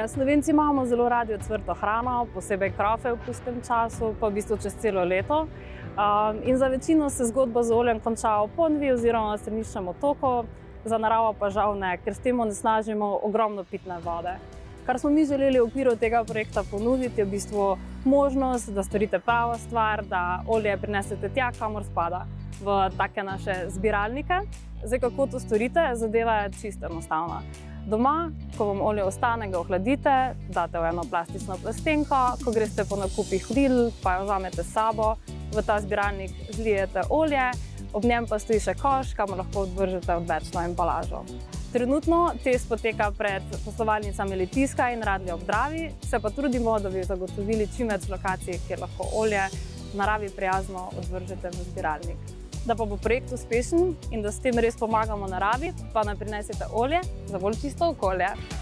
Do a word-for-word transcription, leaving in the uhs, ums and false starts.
Slovenci imamo zelo radi ocvrto hrano, posebej krofe v pustnem času, pa v bistvu čez celo leto. In za večino se zgodba z oljem konča v ponvi oziroma na straniščnem otoku, za naravo pa žal ne, ker s tem onesnažimo ogromno pitne vode. Kar smo mi želeli v okviru tega projekta ponuditi, je v bistvu možnost, da storite pravo stvar, da olje prinesete tja, kamor spada, v take naše zbiralnike. Zdaj, kako to storite, zadeva je čisto enostavna. Doma, ko vam olje ostane, ga ohladite, date v eno plastično plastenko, ko greste po nakupih v Lidl, pa jo vzamete s sabo, v ta zbiralnik zlijete olje, ob njem pa stoji še koš, kamor lahko odvržete odvečno embalažo. Trenutno test poteka pred poslovalnicami Litijska in Radlje ob Dravi, se pa trudimo, da bi zagotovili čim več lokacij, kjer lahko olje naravi prijazno odvržete v zbiralnik. Da pa bo projekt uspešen in da s tem res pomagamo naravi, pa naj prinesete olje za bolj čisto okolje.